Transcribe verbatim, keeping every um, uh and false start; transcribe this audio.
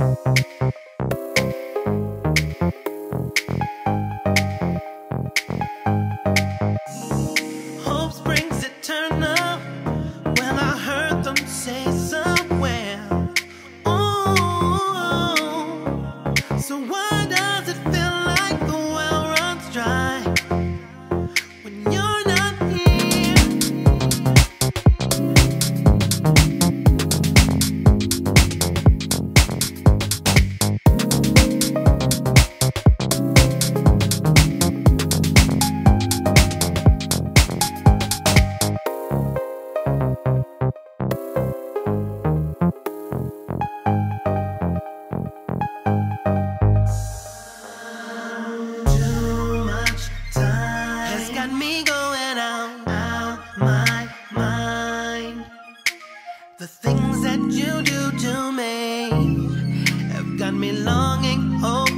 Hope springs eternal. Well, I heard them say somewhere. Oh, so why does it feel like the well runs dry when you're not here? Too much time has got me going out, out my mind. The things that you do to me have got me longing. Oh,